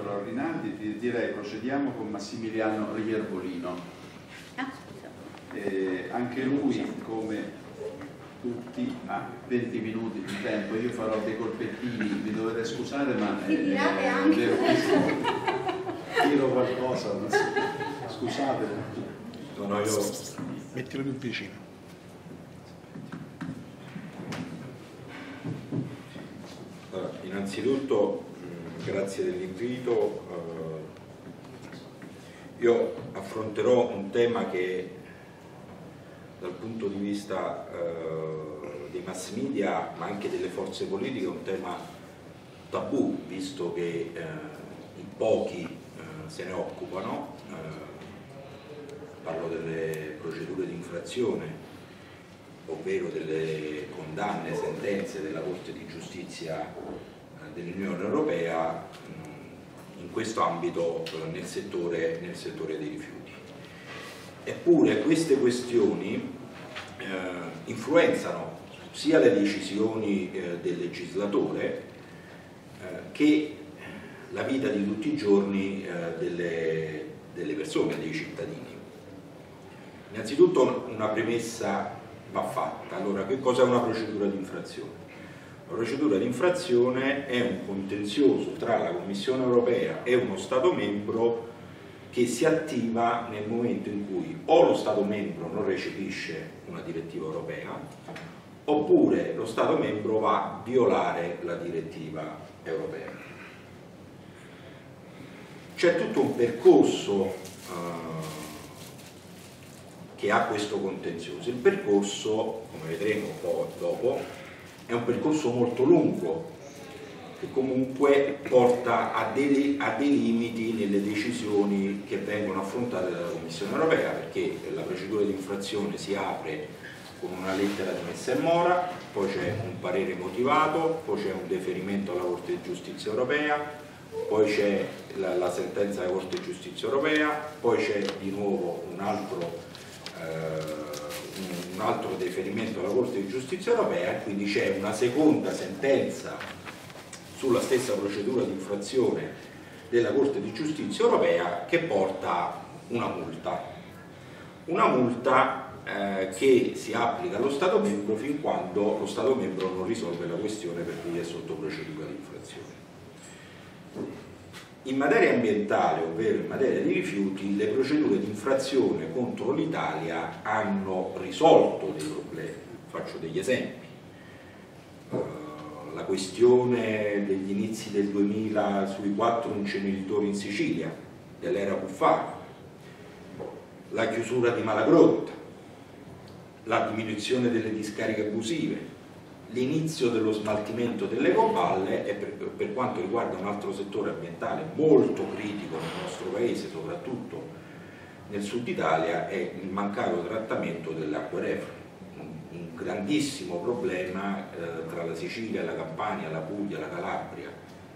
Alessandro Rinaldi, ti direi procediamo con Massimiliano Rierbolino. Anche lui, come tutti, ha 20 minuti di tempo. Io farò dei colpettini, mi dovete scusare, ma devo tiro qualcosa, non so. Scusate. No, io... Mettilo più vicino. Allora, innanzitutto grazie dell'invito. Io affronterò un tema che dal punto di vista dei mass media, ma anche delle forze politiche, è un tema tabù, visto che in pochi se ne occupano. Parlo delle procedure di infrazione, ovvero delle condanne, sentenze della Corte di Giustizia dell'Unione Europea in questo ambito nel settore dei rifiuti. Eppure queste questioni influenzano sia le decisioni del legislatore che la vita di tutti i giorni delle persone, dei cittadini. Innanzitutto una premessa va fatta. Allora, che cosa è una procedura di infrazione? La procedura di infrazione è un contenzioso tra la Commissione Europea e uno Stato membro che si attiva nel momento in cui o lo Stato membro non recepisce una direttiva europea oppure lo Stato membro va a violare la direttiva europea. C'è tutto un percorso che ha questo contenzioso. Il percorso, come vedremo un po' dopo, è un percorso molto lungo che comunque porta a dei limiti nelle decisioni che vengono affrontate dalla Commissione Europea, perché la procedura di infrazione si apre con una lettera di messa in mora, poi c'è un parere motivato, poi c'è un deferimento alla Corte di Giustizia Europea, poi c'è la sentenza della Corte di Giustizia Europea, poi c'è di nuovo un altro deferimento alla Corte di Giustizia Europea e quindi c'è una seconda sentenza sulla stessa procedura di infrazione della Corte di Giustizia Europea che porta una multa che si applica allo Stato membro fin quando lo Stato membro non risolve la questione per cui è sotto procedura di infrazione. In materia ambientale, ovvero in materia di rifiuti, le procedure di infrazione contro l'Italia hanno risolto dei problemi. Faccio degli esempi. La questione degli inizi del 2000 sui 4 inceneritori in Sicilia, dell'era Cuffaro, la chiusura di Malagrotta, la diminuzione delle discariche abusive, l'inizio dello smaltimento delle ecoballe e per quanto riguarda un altro settore ambientale molto critico nel nostro paese, soprattutto nel sud Italia, è il mancato trattamento delle acque reflue, un grandissimo problema tra la Sicilia, la Campania, la Puglia, la Calabria.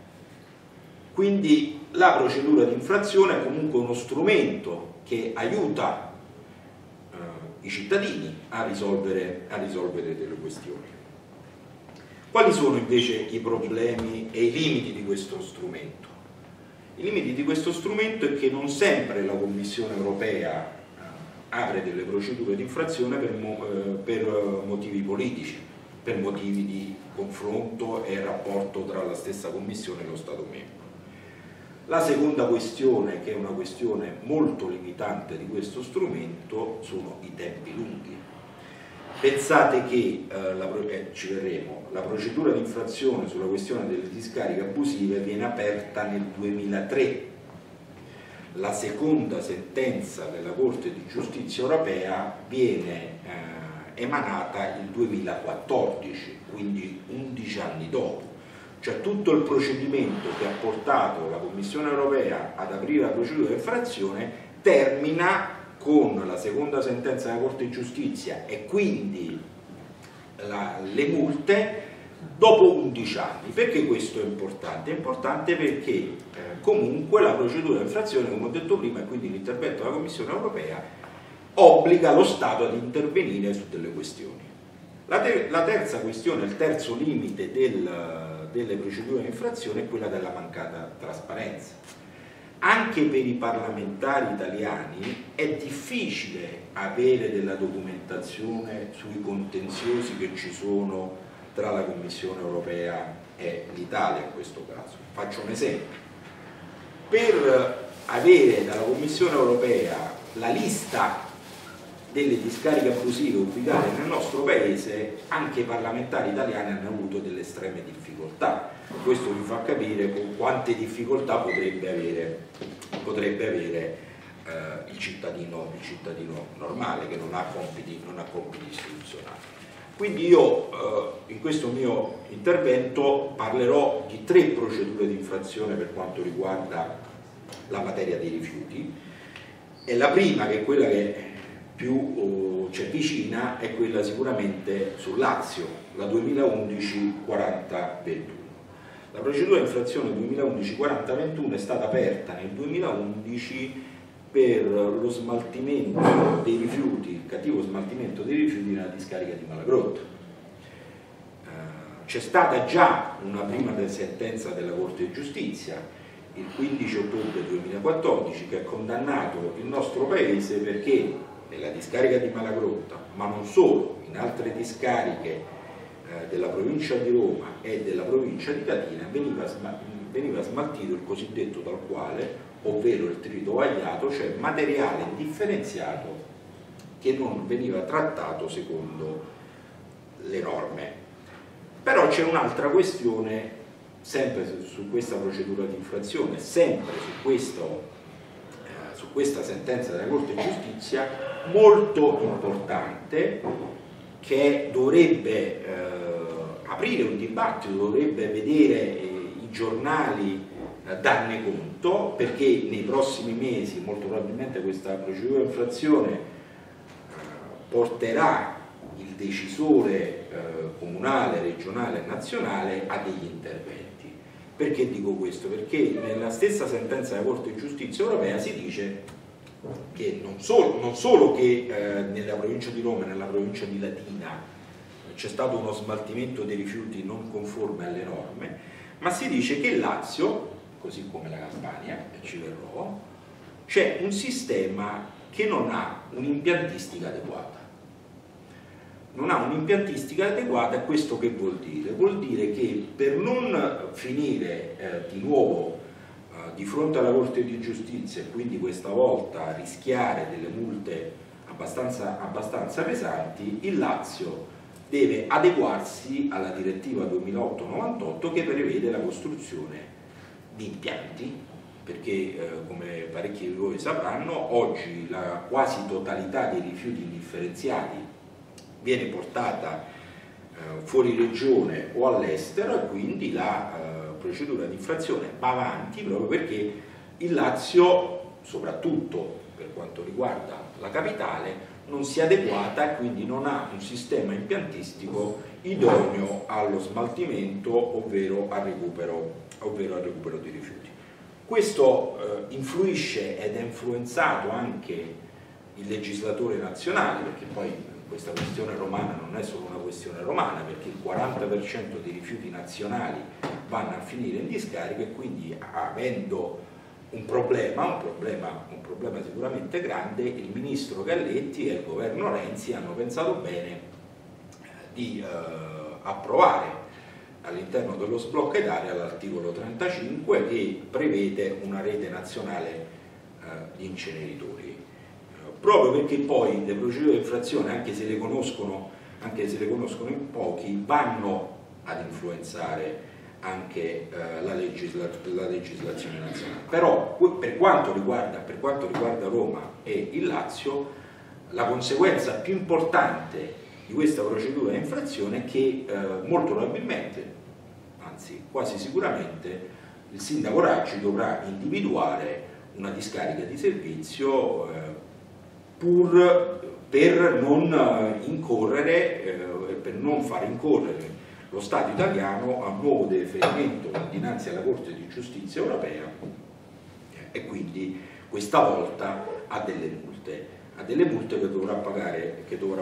Quindi la procedura di infrazione è comunque uno strumento che aiuta i cittadini a risolvere delle questioni. Quali sono invece i problemi e i limiti di questo strumento? I limiti di questo strumento è che non sempre la Commissione Europea apre delle procedure di infrazione per motivi politici, per motivi di confronto e rapporto tra la stessa Commissione e lo Stato membro. La seconda questione, che è una questione molto limitante di questo strumento, sono i tempi lunghi. Pensate che, ci verremo, la procedura di infrazione sulla questione delle discariche abusive viene aperta nel 2003. La seconda sentenza della Corte di Giustizia Europea viene emanata il 2014, quindi 11 anni dopo. Cioè tutto il procedimento che ha portato la Commissione Europea ad aprire la procedura di infrazione termina con la seconda sentenza della Corte di Giustizia e quindi le multe dopo 11 anni. Perché questo è importante? È importante perché comunque la procedura di infrazione, come ho detto prima, e quindi l'intervento della Commissione Europea obbliga lo Stato ad intervenire su delle questioni. La terza questione, il terzo limite delle procedure di infrazione è quella della mancata trasparenza. anche per i parlamentari italiani è difficile avere della documentazione sui contenziosi che ci sono tra la Commissione europea e l'Italia in questo caso. Faccio un esempio. Per avere dalla Commissione europea la lista delle discariche abusive ubicate nel nostro paese, anche i parlamentari italiani hanno avuto delle estreme difficoltà. Questo vi fa capire con quante difficoltà potrebbe avere il cittadino normale, che non ha compiti istituzionali. Quindi io in questo mio intervento parlerò di 3 procedure di infrazione per quanto riguarda la materia dei rifiuti, e la prima, che è quella che più ci avvicina, è quella sicuramente sul Lazio, la 2011-4021. La procedura di infrazione 2011-4021 è stata aperta nel 2011 per lo smaltimento dei rifiuti, il cattivo smaltimento dei rifiuti nella discarica di Malagrotta. C'è stata già una prima sentenza della Corte di Giustizia il 15 ottobre 2014 che ha condannato il nostro paese perché nella discarica di Malagrotta, ma non solo, in altre discariche della provincia di Roma e della provincia di Latina veniva smaltito il cosiddetto talquale, ovvero il tritovagliato, cioè materiale indifferenziato che non veniva trattato secondo le norme. Però c'è un'altra questione, sempre su questa procedura di infrazione, sempre su questa sentenza della Corte di Giustizia, molto importante, che dovrebbe aprire un dibattito, dovrebbe vedere i giornali darne conto, perché nei prossimi mesi molto probabilmente questa procedura di infrazione porterà il decisore comunale, regionale e nazionale a degli interventi. Perché dico questo? Perché nella stessa sentenza della Corte di Giustizia europea si dice che non solo che nella provincia di Roma e nella provincia di Latina c'è stato uno smaltimento dei rifiuti non conforme alle norme, ma si dice che il Lazio, così come la Campania, e ci verrò, c'è un sistema che non ha un'impiantistica adeguata. Non ha un'impiantistica adeguata, e questo che vuol dire? Vuol dire che per non finire di nuovo di fronte alla Corte di Giustizia e quindi questa volta rischiare delle multe abbastanza pesanti, il Lazio deve adeguarsi alla direttiva 2008/98 che prevede la costruzione di impianti, perché come parecchi di voi sapranno, oggi la quasi totalità dei rifiuti indifferenziati viene portata fuori regione o all'estero, e quindi la procedura di infrazione va avanti proprio perché il Lazio, soprattutto per quanto riguarda la capitale, non si è adeguata e quindi non ha un sistema impiantistico idoneo allo smaltimento, ovvero al recupero dei rifiuti. Questo influisce ed è influenzato anche il legislatore nazionale, perché poi questa questione romana non è solo una questione romana, perché il 40% dei rifiuti nazionali vanno a finire in discarica, e quindi avendo un problema sicuramente grande, il ministro Galletti e il governo Renzi hanno pensato bene di approvare all'interno dello sblocca Italia l'articolo 35 che prevede una rete nazionale di inceneritori, proprio perché poi le procedure di infrazione, anche se le conoscono in pochi, vanno ad influenzare anche la legislazione nazionale. Però per quanto riguarda Roma e il Lazio, la conseguenza più importante di questa procedura di infrazione è che molto probabilmente, anzi quasi sicuramente, il sindaco Raggi dovrà individuare una discarica di servizio per non far incorrere lo Stato italiano a un nuovo deferimento dinanzi alla Corte di Giustizia europea, e quindi questa volta a delle multe che dovrà pagare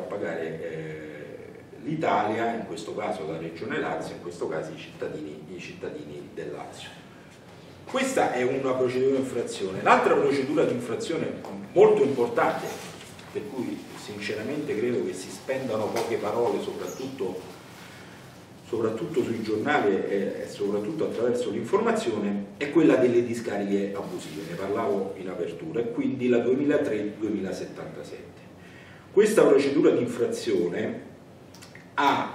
l'Italia, in questo caso la Regione Lazio, in questo caso i cittadini del Lazio. Questa è una procedura di infrazione. L'altra procedura di infrazione molto importante, per cui sinceramente credo che si spendano poche parole, soprattutto sui giornali e soprattutto attraverso l'informazione, è quella delle discariche abusive, ne parlavo in apertura, e quindi la 2003-2077. Questa procedura di infrazione ha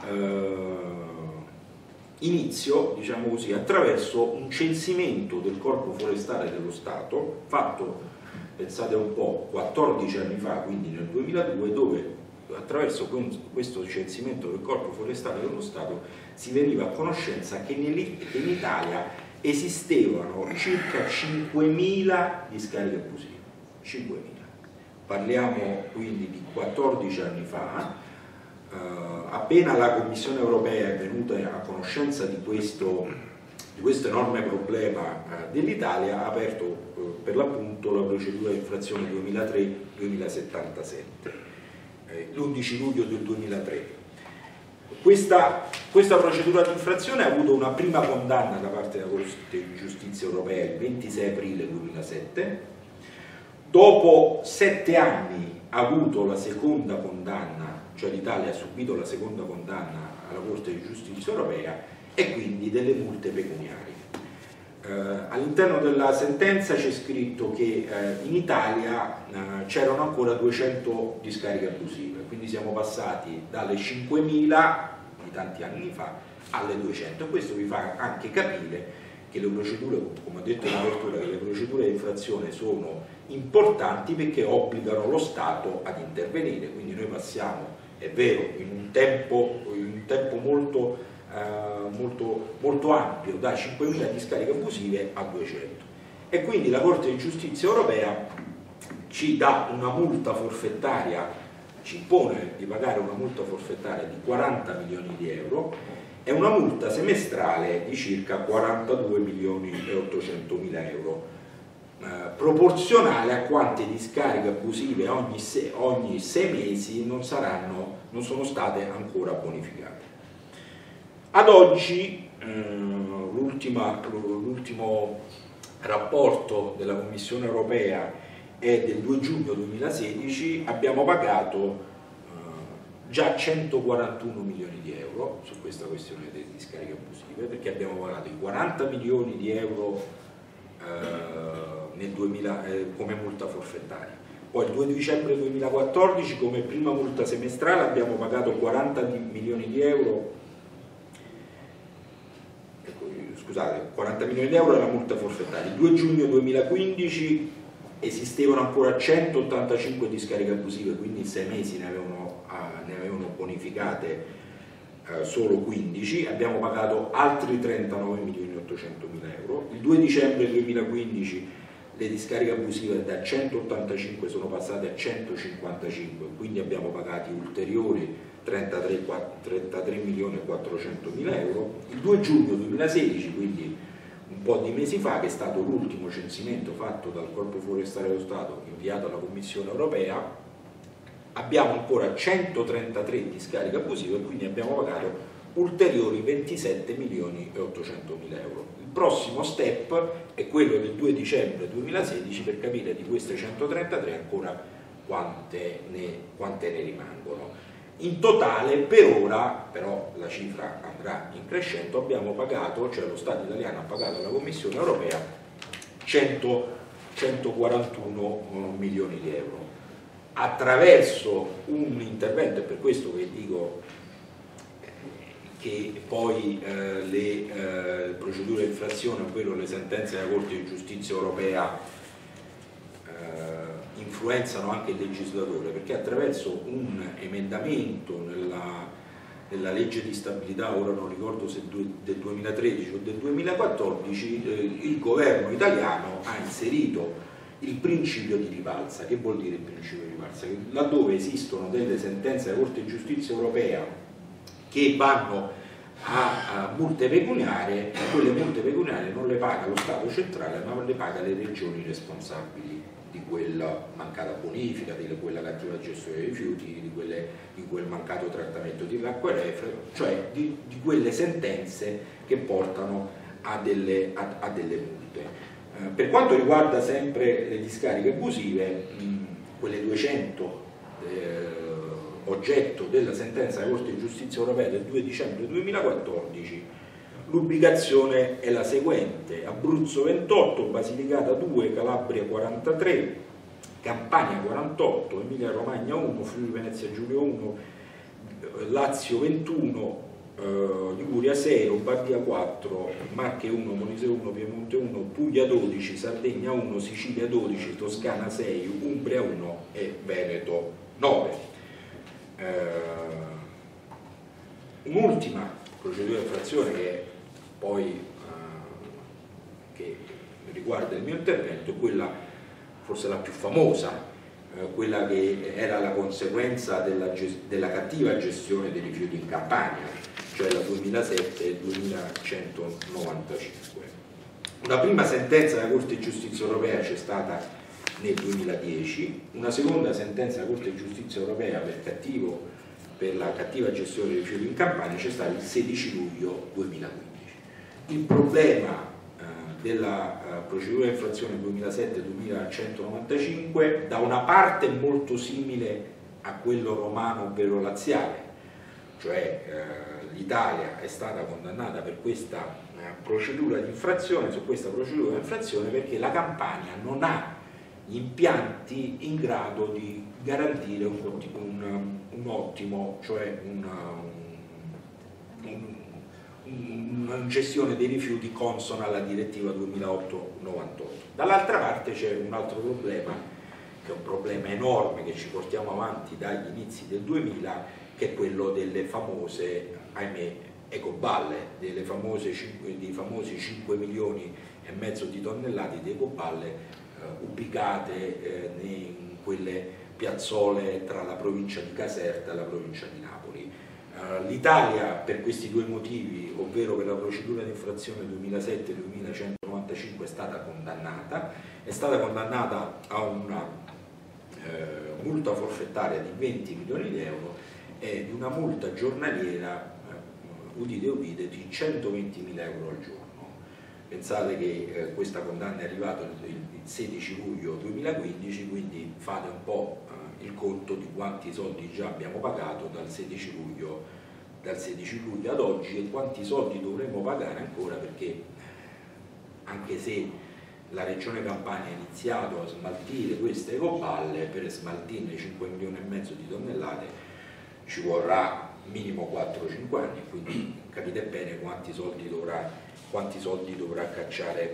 inizio, diciamo così, attraverso un censimento del Corpo Forestale dello Stato fatto, pensate un po', 14 anni fa, quindi nel 2002, dove attraverso questo censimento del Corpo Forestale dello Stato si veniva a conoscenza che in Italia esistevano circa 5.000 discariche abusive. 5.000. Parliamo quindi di 14 anni fa. Appena la Commissione europea è venuta a conoscenza di questo enorme problema dell'Italia, ha aperto per l'appunto la procedura di infrazione 2003-2077, l'11 luglio del 2003. Questa procedura di infrazione ha avuto una prima condanna da parte della Corte di Giustizia europea il 26 aprile 2007, dopo 7 anni ha avuto la seconda condanna, cioè l'Italia ha subito la seconda condanna alla Corte di Giustizia europea, e quindi delle multe pecuniarie. All'interno della sentenza c'è scritto che in Italia c'erano ancora 200 discariche abusive, quindi siamo passati dalle 5.000 di tanti anni fa alle 200, e questo vi fa anche capire che le procedure, come ho detto in apertura, che le procedure di infrazione sono importanti perché obbligano lo Stato ad intervenire. Quindi noi passiamo, è vero, in un tempo molto ampio, da 5.000 discariche abusive a 200, e quindi la Corte di Giustizia europea ci dà una multa forfettaria, ci impone di pagare una multa forfettaria di 40 milioni di euro e una multa semestrale di circa 42 milioni e 800 mila euro, proporzionale a quante discariche abusive ogni 6 mesi non sono state ancora bonificate. Ad oggi l'ultimo rapporto della Commissione europea è del 2 giugno 2016, abbiamo pagato già 141 milioni di euro su questa questione delle discariche abusive, perché abbiamo pagato i 40 milioni di euro come multa forfettaria. Poi il 2 dicembre 2014 come prima multa semestrale abbiamo pagato 40 milioni di euro, scusate, 40 milioni di euro è la multa forfettaria. Il 2 giugno 2015 esistevano ancora 185 discariche abusive, quindi in 6 mesi ne avevano bonificate solo 15, abbiamo pagato altri 39 milioni e 800 mila euro. Il 2 dicembre 2015 le discariche abusive da 185 sono passate a 155, quindi abbiamo pagati ulteriori 33 milioni e 400 mila euro. Il 2 giugno 2016, quindi un po' di mesi fa, che è stato l'ultimo censimento fatto dal Corpo Forestale dello Stato inviato alla Commissione europea, abbiamo ancora 133 discariche abusive e quindi abbiamo pagato ulteriori 27 milioni e 800 mila euro. Il prossimo step è quello del 2 dicembre 2016 per capire di queste 133 ancora quante ne rimangono. In totale per ora, però la cifra andrà in crescendo, abbiamo pagato, cioè lo Stato italiano ha pagato alla Commissione europea 141 milioni di euro attraverso un intervento, è per questo che dico che poi le procedure di infrazione, ovvero le sentenze della Corte di Giustizia europea, influenzano anche il legislatore, perché attraverso un emendamento nella legge di stabilità, ora non ricordo se del 2013 o del 2014, il governo italiano ha inserito il principio di rivalsa. Che vuol dire il principio di rivalsa? Che laddove esistono delle sentenze della Corte di Giustizia europea che vanno a multe pecuniarie, quelle multe pecuniarie non le paga lo Stato centrale, ma le paga le regioni responsabili di quella mancata bonifica, di quella cattiva gestione dei rifiuti, di quel mancato trattamento dell'acqua reflua, cioè di quelle sentenze che portano a delle multe. tutte. Per quanto riguarda sempre le discariche abusive, quelle 200 oggetto della sentenza della Corte di Giustizia Europea del 2 dicembre 2014, l'ubicazione è la seguente: Abruzzo 28, Basilicata 2, Calabria 43, Campania 48, Emilia Romagna 1, Friuli Venezia Giulia 1, Lazio 21, Liguria 6, Lombardia 4, Marche 1, Molise 1, Piemonte 1, Puglia 12, Sardegna 1, Sicilia 12, Toscana 6, Umbria 1 e Veneto 9. Un'ultima procedura di infrazione che poi che riguarda il mio intervento è quella forse la più famosa, quella che era la conseguenza della cattiva gestione dei rifiuti in Campania, cioè la 2007-2195. Una prima sentenza della Corte di Giustizia Europea c'è stata nel 2010, una seconda sentenza della Corte di Giustizia Europea per la cattiva gestione dei rifiuti in Campania c'è stata il 16 luglio 2015. Il problema della procedura di infrazione 2007-2195 da una parte è molto simile a quello romano ovvero laziale, cioè l'Italia è stata condannata per questa procedura di infrazione, su questa procedura di infrazione, perché la Campania non ha gli impianti in grado di garantire un ottimo, cioè una gestione dei rifiuti consona alla direttiva 2008-98. Dall'altra parte c'è un altro problema, che è un problema enorme che ci portiamo avanti dagli inizi del 2000, che è quello delle famose, ahimè, ecoballe, dei famosi 5 milioni e mezzo di tonnellate di ecoballe ubicate in quelle piazzole tra la provincia di Caserta e la provincia di Napoli. L'Italia per questi due motivi, ovvero per la procedura di infrazione 2007-2195, è stata condannata a una multa forfettaria di 20 milioni di euro e di una multa giornaliera, udite udite, di 120.000 euro al giorno. Pensate che questa condanna è arrivata il 16 luglio 2015, quindi fate un po' il conto di quanti soldi già abbiamo pagato dal 16 luglio ad oggi e quanti soldi dovremo pagare ancora, perché anche se la Regione Campania ha iniziato a smaltire queste ecoballe, per smaltirne 5 milioni e mezzo di tonnellate ci vorrà minimo 4-5 anni, quindi capite bene quanti soldi dovrà cacciare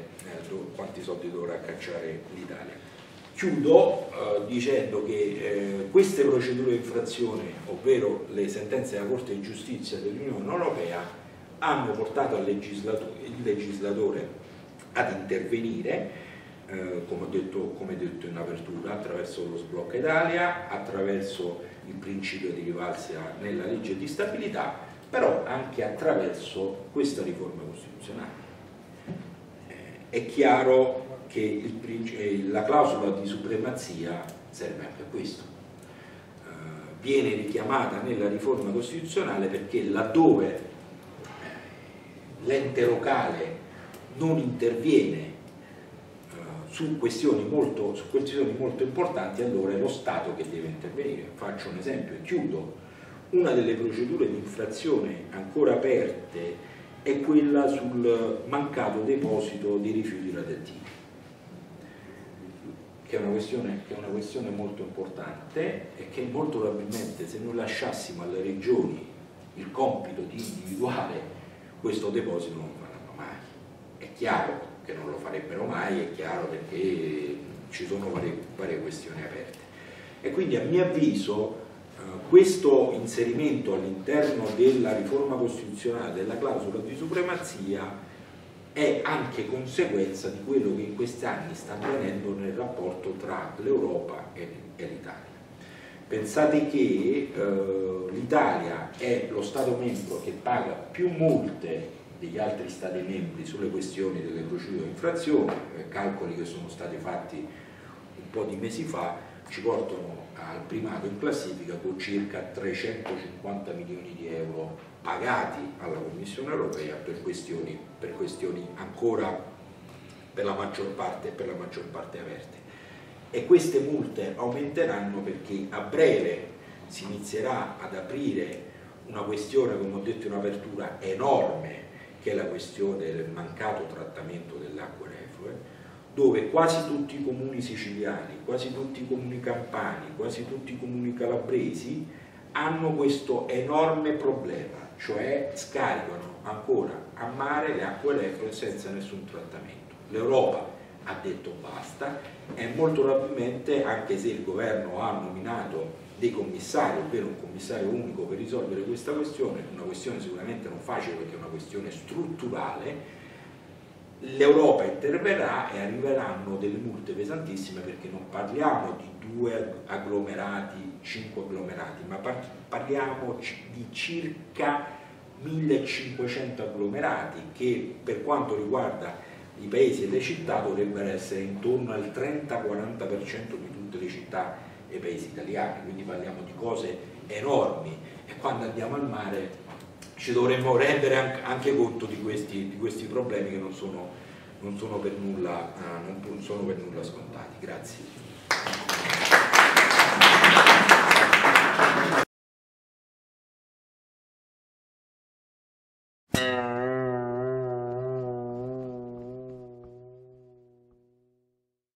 l'Italia. Chiudo dicendo che queste procedure di infrazione, ovvero le sentenze della Corte di Giustizia dell'Unione Europea, hanno portato il legislatore ad intervenire, come detto in apertura, attraverso lo sblocca Italia, attraverso il principio di rivalsa nella legge di stabilità, però anche attraverso questa riforma costituzionale. È chiaro che la clausola di supremazia serve anche a questo. Viene richiamata nella riforma costituzionale perché laddove l'ente locale non interviene su questioni molto importanti, allora è lo Stato che deve intervenire. Faccio un esempio e chiudo. Una delle procedure di infrazione ancora aperte è quella sul mancato deposito di rifiuti radioattivi, che è una questione molto importante e che molto probabilmente, se noi lasciassimo alle regioni il compito di individuare questo deposito, non lo faranno mai. È chiaro che non lo farebbero mai, è chiaro, perché ci sono varie questioni aperte. E quindi a mio avviso questo inserimento all'interno della riforma costituzionale della clausola di supremazia è anche conseguenza di quello che in questi anni sta avvenendo nel rapporto tra l'Europa e l'Italia. Pensate che l'Italia è lo Stato membro che paga più multe degli altri Stati membri sulle questioni delle procedure di infrazione. Calcoli che sono stati fatti un po' di mesi fa ci portano al primato in classifica con circa 350 milioni di euro pagati alla Commissione europea per questioni ancora per la maggior parte aperte. E queste multe aumenteranno perché a breve si inizierà ad aprire una questione, come ho detto in apertura, enorme, che è la questione del mancato trattamento delle acque reflue, dove quasi tutti i comuni siciliani, quasi tutti i comuni campani, quasi tutti i comuni calabresi hanno questo enorme problema, cioè scaricano ancora a mare le acque reflue senza nessun trattamento. L'Europa ha detto basta e molto probabilmente, anche se il governo ha nominato dei commissari, ovvero un commissario unico per risolvere questa questione, una questione sicuramente non facile perché è una questione strutturale, l'Europa interverrà e arriveranno delle multe pesantissime, perché non parliamo di 2 agglomerati, 5 agglomerati, ma parliamo di circa 1500 agglomerati che, per quanto riguarda i paesi e le città, dovrebbero essere intorno al 30-40% di tutte le città e i paesi italiani, quindi parliamo di cose enormi, e quando andiamo al mare ci dovremmo rendere anche conto di questi problemi che non sono per nulla scontati. Grazie.